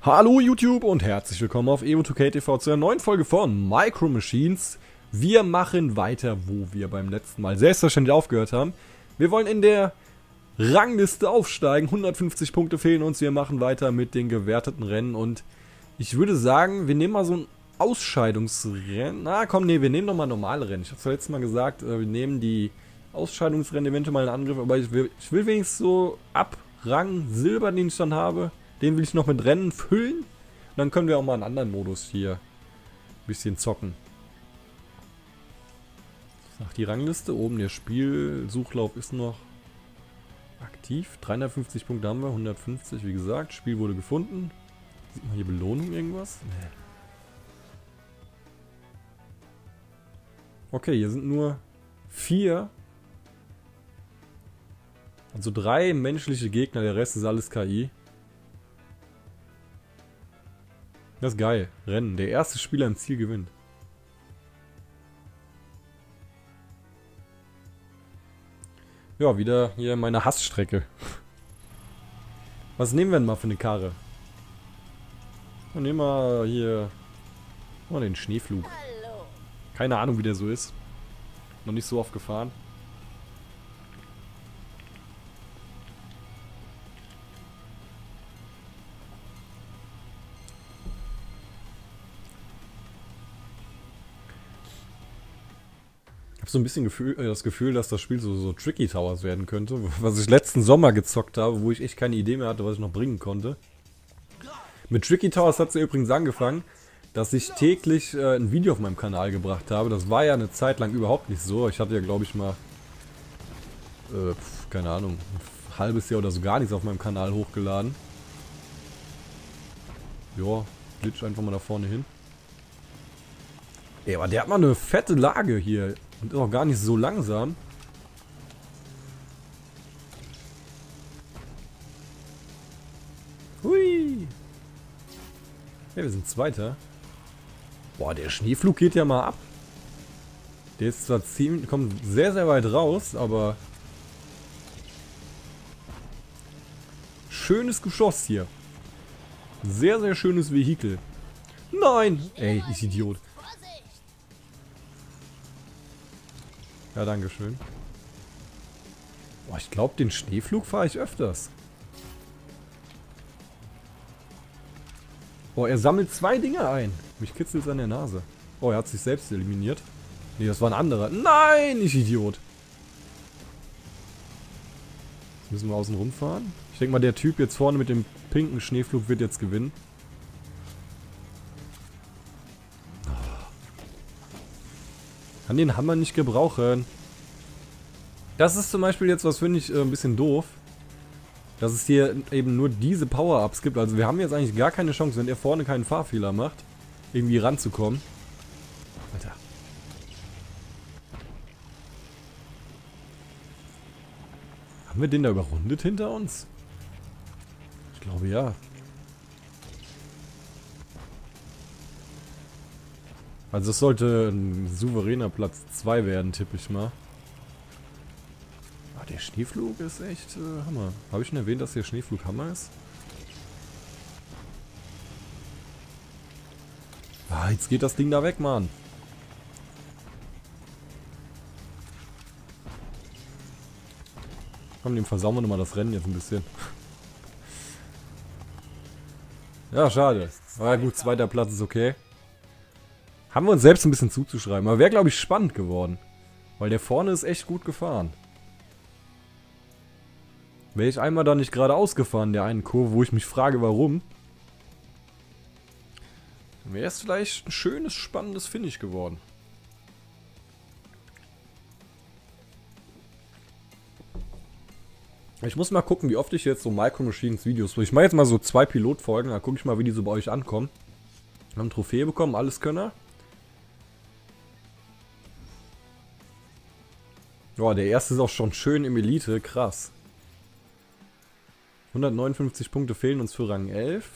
Hallo YouTube und herzlich willkommen auf Evo2K zu einer neuen Folge von Micro Machines. Wir machen weiter, wo wir beim letzten Mal selbstverständlich aufgehört haben. Wir wollen in der Rangliste aufsteigen, 150 Punkte fehlen uns, wir machen weiter mit den gewerteten Rennen und ich würde sagen, wir nehmen mal so ein Ausscheidungsrennen. Na komm, nee, wir nehmen doch mal normale Rennen. Ich habe es letztes Mal gesagt, wir nehmen die Ausscheidungsrennen eventuell mal in Angriff, aber ich will wenigstens so ab Rang Silber, den ich dann habe. Den will ich noch mit Rennen füllen. Und dann können wir auch mal einen anderen Modus hier ein bisschen zocken. Ach, die Rangliste. Oben der Spielsuchlauf ist noch aktiv. 350 Punkte haben wir, 150 wie gesagt. Spiel wurde gefunden. Sieht man hier Belohnung irgendwas? Nee. Okay, hier sind nur 4. Also 3 menschliche Gegner, der Rest ist alles KI. Das ist geil. Rennen. Der erste Spieler im Ziel gewinnt. Ja, wieder hier meine Hassstrecke. Was nehmen wir denn mal für eine Karre? Dann nehmen wir hier mal den Schneeflug. Keine Ahnung, wie der so ist. Noch nicht so oft gefahren. Ich habe so ein bisschen das Gefühl, dass das Spiel so Tricky Towers werden könnte, was ich letzten Sommer gezockt habe, wo ich echt keine Idee mehr hatte, was ich noch bringen konnte. Mit Tricky Towers hat es ja übrigens angefangen, dass ich täglich ein Video auf meinem Kanal gebracht habe. Das war ja eine Zeit lang überhaupt nicht so. Ich hatte ja, glaube ich, mal, keine Ahnung, ein halbes Jahr oder so gar nichts auf meinem Kanal hochgeladen. Ja, glitsch einfach mal da vorne hin. Ey, aber der hat mal eine fette Lage hier. Und ist auch gar nicht so langsam. Hui. Ja, wir sind Zweiter. Boah, der Schneeflug geht ja mal ab. Der ist zwar ziemlich, kommt sehr, sehr weit raus, aber schönes Geschoss hier. Sehr, sehr schönes Vehikel. Nein! Ey, ich Idiot. Ja, dankeschön. Boah, ich glaube, den Schneeflug fahre ich öfters. Boah, er sammelt 2 Dinge ein. Mich kitzelt es an der Nase. Oh, er hat sich selbst eliminiert. Nee, das war ein anderer. Nein, ich Idiot. Jetzt müssen wir außen rumfahren. Ich denke mal, der Typ jetzt vorne mit dem pinken Schneeflug wird jetzt gewinnen. Kann den Hammer nicht gebrauchen. Das ist zum Beispiel jetzt, was finde ich ein bisschen doof. Dass es hier eben nur diese Power-Ups gibt. Also wir haben jetzt eigentlich gar keine Chance, wenn er vorne keinen Fahrfehler macht, irgendwie ranzukommen. Alter. Haben wir den da überrundet hinter uns? Ich glaube ja. Also es sollte ein souveräner Platz 2 werden, tippe ich mal. Ah, der Schneeflug ist echt Hammer. Habe ich schon erwähnt, dass der Schneeflug Hammer ist? Ah, jetzt geht das Ding da weg, Mann. Komm, dem versauen wir nochmal das Rennen jetzt ein bisschen. Ja, schade. Aber gut, 2. Platz ist okay. Haben wir uns selbst ein bisschen zuzuschreiben. Aber wäre, glaube ich, spannend geworden. Weil der vorne ist echt gut gefahren. Wäre ich einmal da nicht geradeaus gefahren, der einen Kurve, wo ich mich frage, warum. Dann wäre es vielleicht ein schönes, spannendes Finish geworden. Ich muss mal gucken, wie oft ich jetzt so Micro Machines Videos... Ich mache jetzt mal so 2 Pilotfolgen, dann gucke ich mal, wie die so bei euch ankommen. Wir haben Trophäe bekommen, alles Könner. Boah, der erste ist auch schon schön im Elite, krass. 159 Punkte fehlen uns für Rang 11.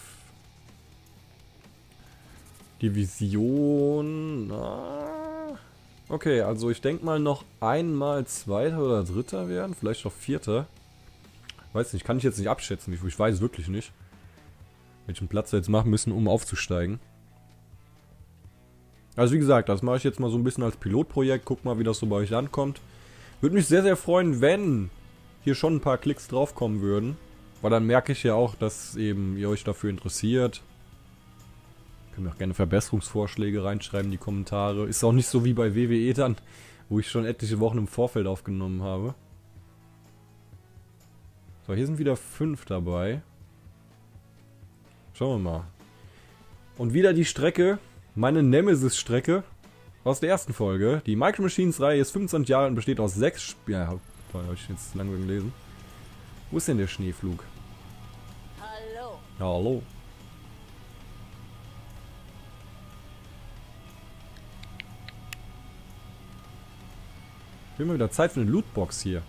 Division... Na, okay, also ich denke mal noch einmal Zweiter oder Dritter werden, vielleicht noch Vierter. Weiß nicht, kann ich jetzt nicht abschätzen, ich weiß wirklich nicht. welchen Platz wir jetzt machen müssen, um aufzusteigen. Also wie gesagt, das mache ich jetzt mal so ein bisschen als Pilotprojekt. Guck mal, wie das so bei euch ankommt. Würde mich sehr, sehr freuen, wenn hier schon ein paar Klicks draufkommen würden. Weil dann merke ich ja auch, dass eben ihr euch dafür interessiert. Könnt mir auch gerne Verbesserungsvorschläge reinschreiben in die Kommentare. Ist auch nicht so wie bei WWE dann, wo ich schon etliche Wochen im Vorfeld aufgenommen habe. So, hier sind wieder 5 dabei. Schauen wir mal. Und wieder die Strecke, meine Nemesis-Strecke aus der ersten Folge. Die Micro Machines-Reihe ist 25 Jahre alt und besteht aus 6 Spielen. Ja, habe ich jetzt lange gelesen. Wo ist denn der Schneeflug? Hallo. Hallo. Ich will mal wieder Zeit für eine Lootbox hier.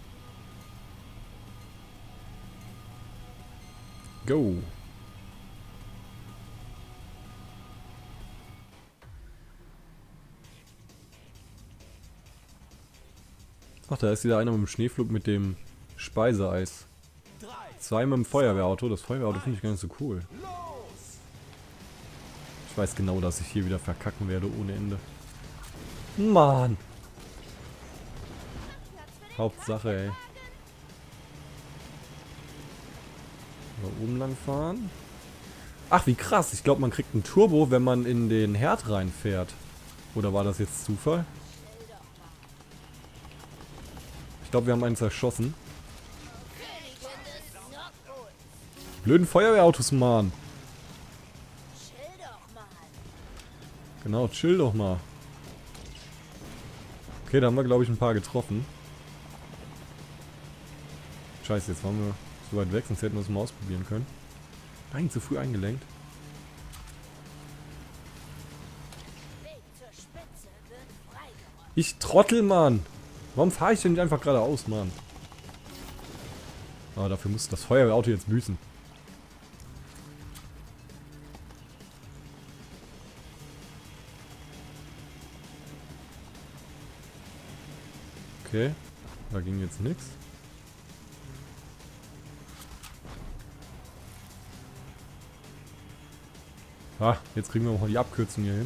Go. Ach, da ist wieder einer mit dem Schneeflug mit dem Speiseeis. 2 mit dem Feuerwehrauto. Das Feuerwehrauto finde ich gar nicht so cool. Ich weiß genau, dass ich hier wieder verkacken werde ohne Ende. Mann. Hauptsache, ey. So, oben lang fahren. Ach, wie krass. Ich glaube, man kriegt ein Turbo, wenn man in den Herd reinfährt. Oder war das jetzt Zufall? Ich glaube, wir haben einen zerschossen. Blöden Feuerwehrautos, Mann. Genau, chill doch mal. Okay, da haben wir, glaube ich, ein paar getroffen. Scheiße, jetzt waren wir so weit weg, sonst hätten wir es mal ausprobieren können. Nein, zu früh eingelenkt. Ich Trottel, Mann. Warum fahre ich denn nicht einfach geradeaus, Mann? Aber dafür muss das Feuerwehrauto jetzt büßen. Okay, da ging jetzt nichts. Ah, jetzt kriegen wir auch mal die Abkürzung hier hin.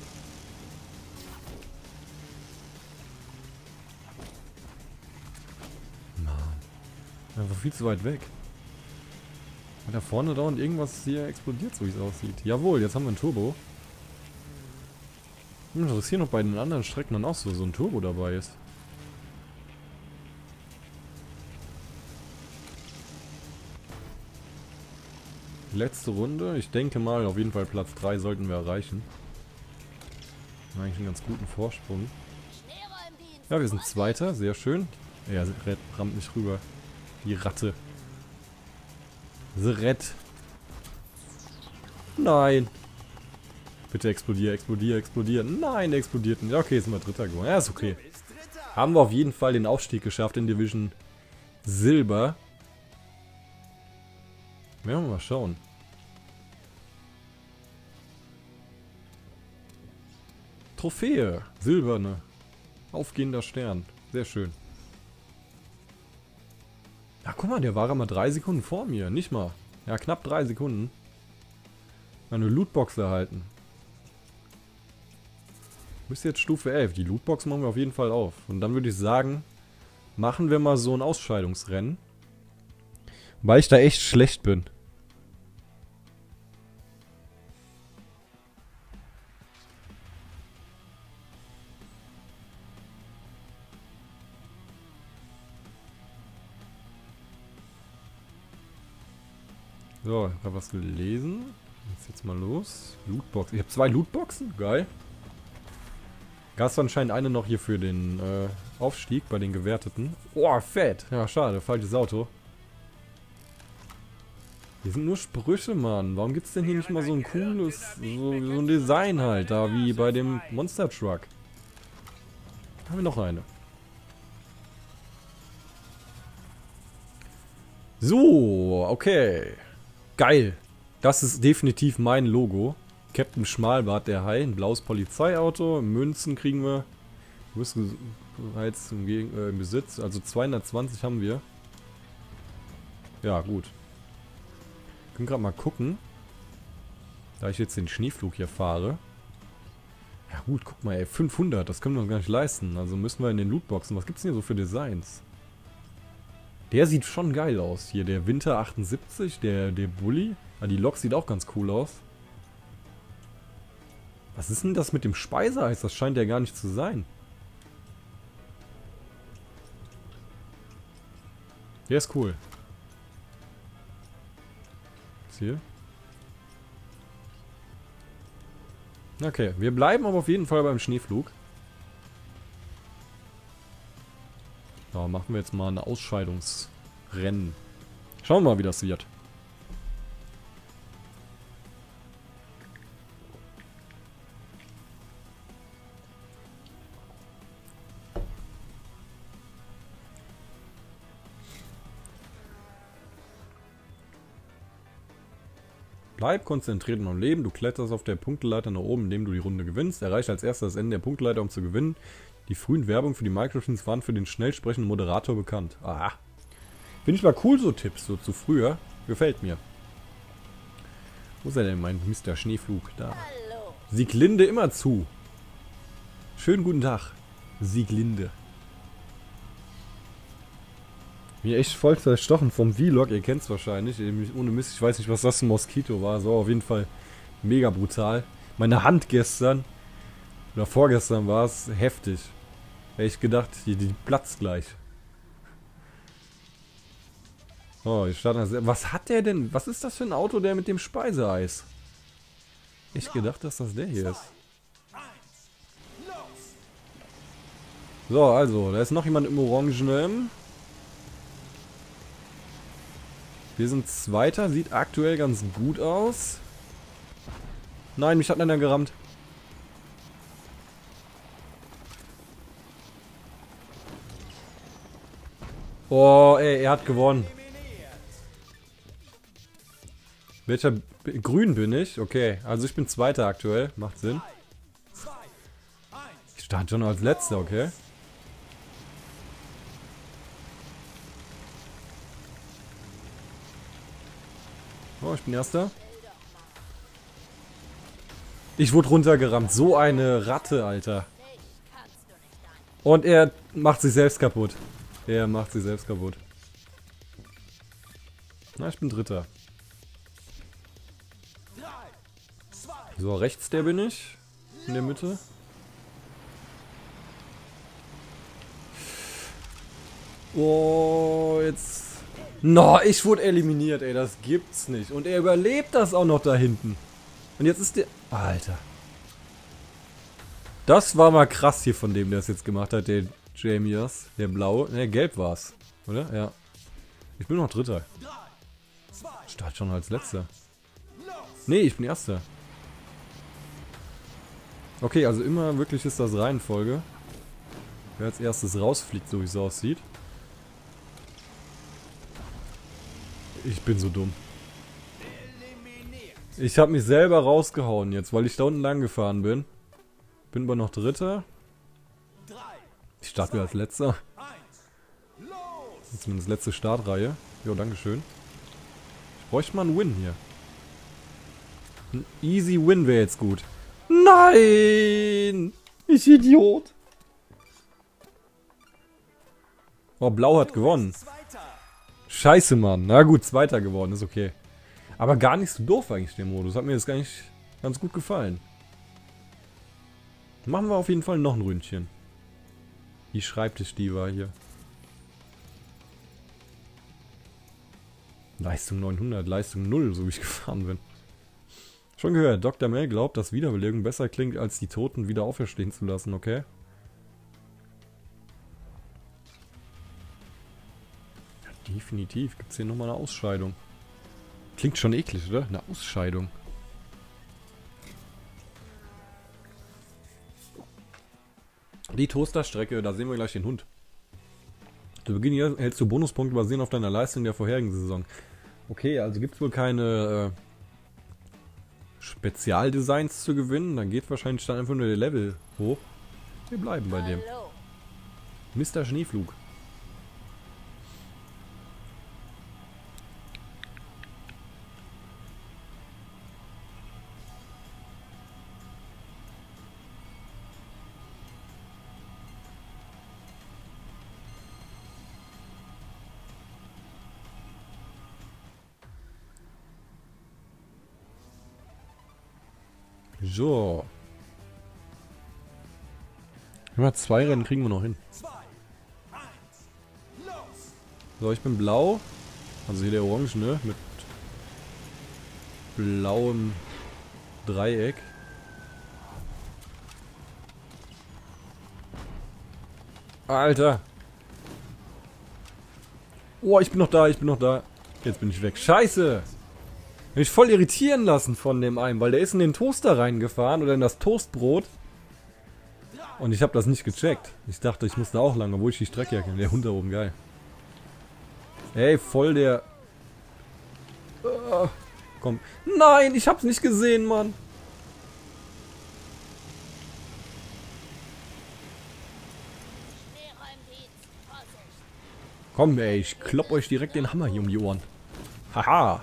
Mann. Einfach viel zu weit weg. Und da vorne dauernd irgendwas hier explodiert, so wie es aussieht. Jawohl, jetzt haben wir ein Turbo. Mich interessiert noch bei den anderen Strecken dann auch so ein Turbo dabei ist. Letzte Runde. Ich denke mal, auf jeden Fall Platz 3 sollten wir erreichen. Eigentlich einen ganz guten Vorsprung. Ja, wir sind Zweiter. Sehr schön. Ja, rammt nicht rüber. Die Ratte. The Red. Nein. Bitte explodier, explodier, explodier. Nein, der explodiert nicht. Okay, jetzt sind wir Dritter geworden. Ja, ist okay. Haben wir auf jeden Fall den Aufstieg geschafft in Division Silber. Werden wir mal schauen. Trophäe. Silberne. Aufgehender Stern. Sehr schön. Ja, guck mal, der war mal 3 Sekunden vor mir. Nicht mal. Ja, knapp 3 Sekunden. Eine Lootbox erhalten. Bis jetzt Stufe 11. Die Lootbox machen wir auf jeden Fall auf. Und dann würde ich sagen, machen wir mal so ein Ausscheidungsrennen. Weil ich da echt schlecht bin. So, ich habe was gelesen. Jetzt mal los. Lootbox. Ich habe 2 Lootboxen. Geil. Gab es anscheinend eine noch hier für den Aufstieg bei den Gewerteten. Oh, fett. Ja, schade. Falsches Auto. Hier sind nur Sprüche, Mann. Warum gibt es denn hier nicht mal so ein cooles, so ein Design halt, da wie bei dem Monster Truck? Haben wir noch eine. So, okay. Geil. Das ist definitiv mein Logo. Captain Schmalbart, der Hai. Ein blaues Polizeiauto. Münzen kriegen wir. Rüstungsheits im Besitz. Also 220 haben wir. Ja, gut. Wir können gerade mal gucken. Da ich jetzt den Schneeflug hier fahre. Ja gut, guck mal, ey, 500, das können wir uns gar nicht leisten. Also müssen wir in den Lootboxen. Was gibt's denn hier so für Designs? Der sieht schon geil aus. Hier der Winter 78, der Bulli. Ah, die Lok sieht auch ganz cool aus. Was ist denn das mit dem Speiseeis? Das scheint ja gar nicht zu sein. Der ist cool. Was hier? Okay, wir bleiben aber auf jeden Fall beim Schneeflug. Da machen wir jetzt mal ein Ausscheidungsrennen. Schauen wir mal, wie das wird. Bleib konzentriert in deinem Leben. Du kletterst auf der Punkteleiter nach oben, indem du die Runde gewinnst. Erreiche als erstes das Ende der Punkteleiter, um zu gewinnen. Die frühen Werbung für die Micro-Machines waren für den schnell sprechenden Moderator bekannt. Ah. Finde ich mal cool, so Tipps, so zu früher. Gefällt mir. Wo ist er denn, mein Mr. Schneeflug? Da. Hallo. Sieglinde immer zu. Schönen guten Tag, Sieglinde. Mir echt voll zerstochen vom Vlog, ihr kennt es wahrscheinlich. Ohne Mist, ich weiß nicht, was das für ein Moskito war. So, auf jeden Fall mega brutal. Meine Hand gestern, oder vorgestern war es, heftig. Hätte ich gedacht, die platzt gleich. Oh, ich starten. Was hat der denn? Was ist das für ein Auto, der mit dem Speiseeis? Ich gedacht, dass das der hier ist. So, also, da ist noch jemand im Orangenen. Wir sind Zweiter, sieht aktuell ganz gut aus. Nein, mich hat einer gerammt. Oh, ey, er hat gewonnen. Welcher? Grün bin ich? Okay, also ich bin Zweiter aktuell. Macht Sinn. Ich stand schon als Letzter, okay. Oh, ich bin Erster. Ich wurde runtergerammt. So eine Ratte, Alter. Und er macht sich selbst kaputt. Er macht sich selbst kaputt. Na, ich bin Dritter. So, rechts der bin ich. In der Mitte. Oh, jetzt... No, ich wurde eliminiert, ey. Das gibt's nicht. Und er überlebt das auch noch da hinten. Und jetzt ist der... Alter. Das war mal krass hier von dem, der es jetzt gemacht hat. Der Jamias. Der blaue. Ne, gelb war's. Oder? Ja. Ich bin noch Dritter. Start schon als Letzter. Nee, ich bin Erster. Okay, also immer wirklich ist das Reihenfolge. Wer als erstes rausfliegt, so wie es aussieht. Ich bin so dumm. Ich habe mich selber rausgehauen jetzt, weil ich da unten lang gefahren bin. Bin aber noch Dritter. Ich starte wieder als Letzter. Zumindest letzte Startreihe. Jo, dankeschön. Ich bräuchte mal einen Win hier. Ein easy Win wäre jetzt gut. Nein! Ich Idiot! Oh, Blau hat gewonnen. Scheiße, Mann. Na gut, Zweiter geworden, ist okay. Aber gar nicht so doof eigentlich, der Modus. Hat mir jetzt gar nicht ganz gut gefallen. Machen wir auf jeden Fall noch ein Ründchen. Die Schreibtischdiva hier. Leistung 900, Leistung 0, so wie ich gefahren bin. Schon gehört, Dr. Mel glaubt, dass Wiederbelebung besser klingt, als die Toten wieder auferstehen zu lassen, okay? Ja, definitiv. Gibt es hier nochmal eine Ausscheidung? Klingt schon eklig, oder? Eine Ausscheidung. Die Toasterstrecke, da sehen wir gleich den Hund. Zu Beginn hier erhältst du Bonuspunkte basierend auf deiner Leistung der vorherigen Saison. Okay, also gibt es wohl keine Spezialdesigns zu gewinnen. Dann geht wahrscheinlich dann einfach nur der Level hoch. Wir bleiben bei dem. Hallo. Mr. Schneeflug. So. Immer 2 Rennen kriegen wir noch hin. So, ich bin blau. Also hier der Orange, ne? Mit blauem Dreieck. Alter. Oh, ich bin noch da, ich bin noch da. Jetzt bin ich weg. Scheiße. Hab mich voll irritieren lassen von dem einen, weil der ist in den Toaster reingefahren oder in das Toastbrot. Und ich habe das nicht gecheckt. Ich dachte, ich muss da auch lang, obwohl ich die Strecke erkenne. Der Hund da oben, geil. Ey, voll der... komm. Nein, ich hab's nicht gesehen, Mann. Komm, ey, ich klopp euch direkt den Hammer hier um die Ohren. Haha.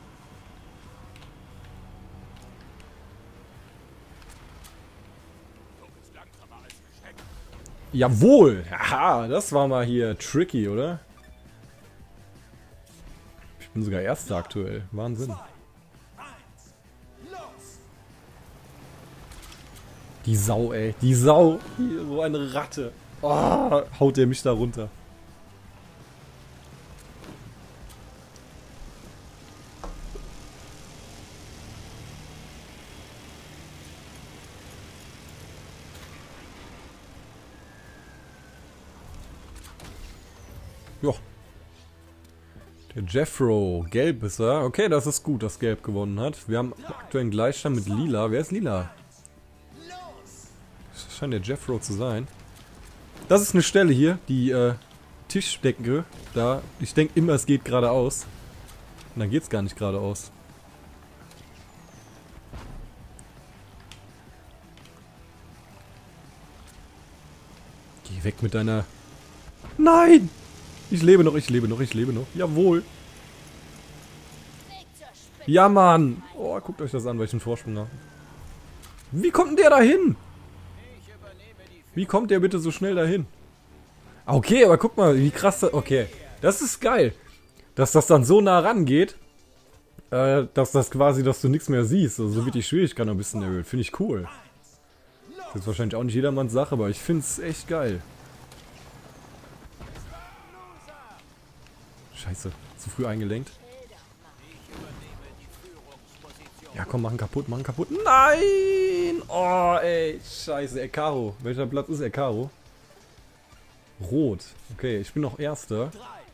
Jawohl! Haha, das war mal hier tricky, oder? Ich bin sogar Erster aktuell. Wahnsinn. Die Sau, ey. Die Sau. Hier, so eine Ratte. Oh, haut der mich da runter. Jo. Der Jeffro. Gelb ist er. Okay, das ist gut, dass Gelb gewonnen hat. Wir haben aktuell einen Gleichstand mit Lila. Wer ist Lila? Das scheint der Jeffro zu sein. Das ist eine Stelle hier, die Tischdecke. Da. Ich denke immer, es geht geradeaus. Und dann geht es gar nicht geradeaus. Geh weg mit deiner... Nein! Ich lebe noch, ich lebe noch, ich lebe noch. Jawohl. Ja, Mann. Oh, guckt euch das an, welchen Vorsprung habe. Wie kommt denn der da hin? Wie kommt der bitte so schnell dahin? Okay, aber guck mal, wie krass das... Okay, das ist geil. Dass das dann so nah rangeht, dass das quasi, dass du nichts mehr siehst. Also so wird die Schwierigkeit noch ein bisschen erhöht. Finde ich cool. Das ist wahrscheinlich auch nicht jedermanns Sache, aber ich finde es echt geil. Scheiße, zu früh eingelenkt. Ja, komm, machen kaputt, machen kaputt. Nein! Oh, ey, scheiße, Ekaro. Welcher Platz ist Ekaro? Rot. Okay, ich bin noch Erster.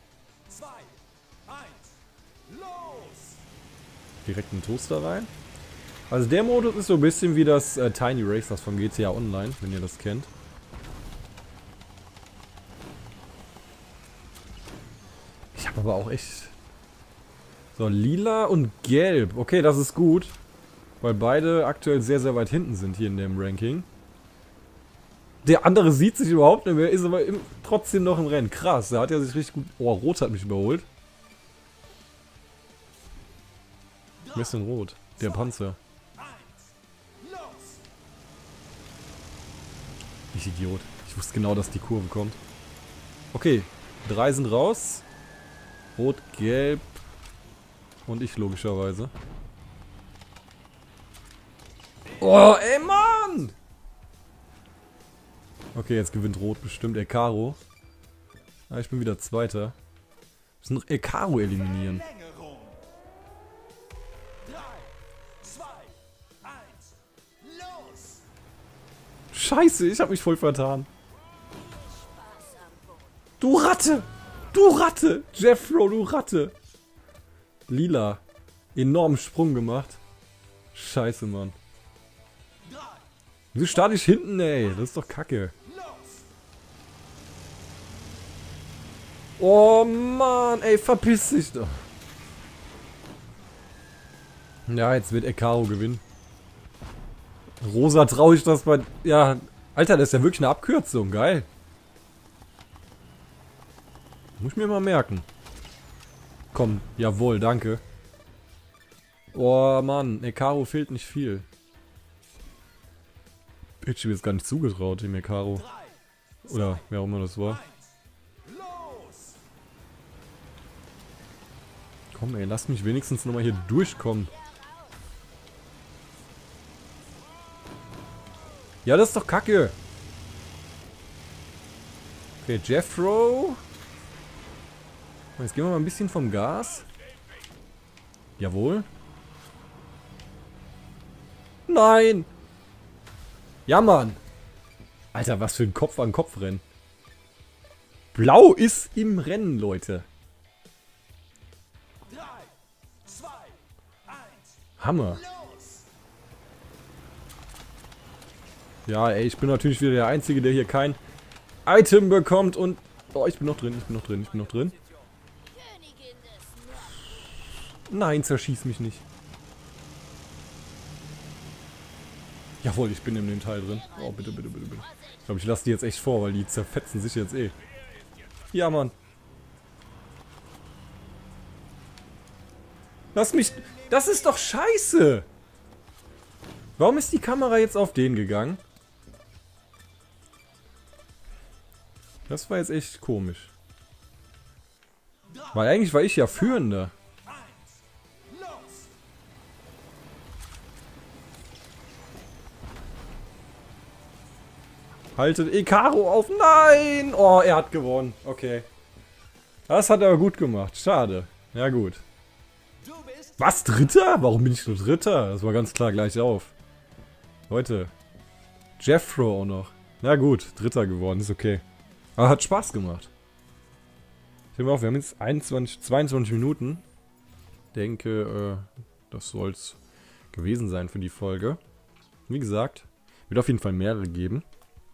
Direkt in den Toaster rein. Also der Modus ist so ein bisschen wie das Tiny Racers von GTA Online, wenn ihr das kennt. Ich habe aber auch echt... So, lila und gelb. Okay, das ist gut. Weil beide aktuell sehr, sehr weit hinten sind hier in dem Ranking. Der andere sieht sich überhaupt nicht mehr, ist aber trotzdem noch im Rennen. Krass, da hat er sich richtig gut... Oh, Rot hat mich überholt. Wer ist denn Rot? Der Panzer. Ich Idiot. Ich wusste genau, dass die Kurve kommt. Okay, 3 sind raus. Rot, Gelb und ich logischerweise. Oh, ey, Mann! Okay, jetzt gewinnt Rot bestimmt. Ekaro. Ah, ich bin wieder Zweiter. Wir müssen noch Ekaro eliminieren. Scheiße, ich habe mich voll vertan. Du Ratte! Du Ratte! Jeffro, du Ratte! Lila. Enormen Sprung gemacht. Scheiße, Mann. Wieso starte ich hinten, ey? Das ist doch kacke. Oh, Mann, ey, verpiss dich doch. Ja, jetzt wird Ekaro gewinnen. Rosa traue ich das bei... Ja, Alter, das ist ja wirklich eine Abkürzung. Geil. Muss ich mir mal merken. Komm, jawohl, danke. Oh, Mann, Ekaro fehlt nicht viel. Hätte ich mir jetzt gar nicht zugetraut, dem Ekaro. Oder wer auch immer das war. Komm, ey, lass mich wenigstens nochmal hier durchkommen. Ja, das ist doch kacke. Okay, Jeffro. Jetzt gehen wir mal ein bisschen vom Gas. Jawohl. Nein! Ja, Mann! Alter, was für ein Kopf-an-Kopf-Rennen. Blau ist im Rennen, Leute. 3, 2, 1. Hammer. Ja, ey, ich bin natürlich wieder der Einzige, der hier kein Item bekommt und... Oh, ich bin noch drin, ich bin noch drin, ich bin noch drin. Königin des Nachts. Nein, zerschieß mich nicht. Jawohl, ich bin in dem Teil drin. Oh, bitte, bitte, bitte, bitte. Ich glaube, ich lasse die jetzt echt vor, weil die zerfetzen sich jetzt eh. Ja, Mann. Lass mich... Das ist doch scheiße! Warum ist die Kamera jetzt auf den gegangen? Das war jetzt echt komisch. Weil eigentlich war ich ja Führender. Haltet Ikaro auf. Nein! Oh, er hat gewonnen. Okay. Das hat er aber gut gemacht. Schade. Ja gut. Was? Dritter? Warum bin ich nur Dritter? Das war ganz klar gleich auf. Leute. Jeffro auch noch. Na gut, Dritter geworden. Ist okay. Aber hat Spaß gemacht. Ich nehme auf, wir haben jetzt 22 Minuten. Denke, das soll es gewesen sein für die Folge. Wie gesagt, wird auf jeden Fall mehrere geben.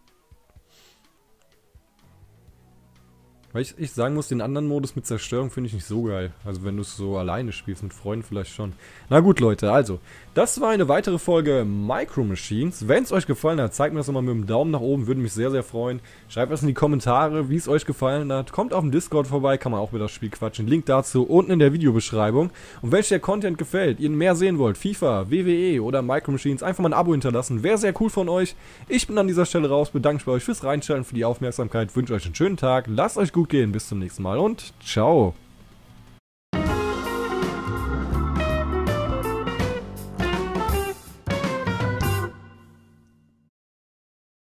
Weil ich sagen muss, den anderen Modus mit Zerstörung finde ich nicht so geil. Also wenn du es so alleine spielst, mit Freunden vielleicht schon. Na gut, Leute, also, das war eine weitere Folge Micro Machines. Wenn es euch gefallen hat, zeigt mir das nochmal mit dem Daumen nach oben, würde mich sehr, sehr freuen. Schreibt was in die Kommentare, wie es euch gefallen hat. Kommt auf dem Discord vorbei, kann man auch über das Spiel quatschen. Link dazu unten in der Videobeschreibung. Und wenn euch der Content gefällt, ihr mehr sehen wollt, FIFA, WWE oder Micro Machines, einfach mal ein Abo hinterlassen. Wäre sehr cool von euch. Ich bin an dieser Stelle raus, bedanke mich bei euch fürs Reinstellen, für die Aufmerksamkeit, wünsche euch einen schönen Tag, lasst euch gut gehen, bis zum nächsten Mal und ciao.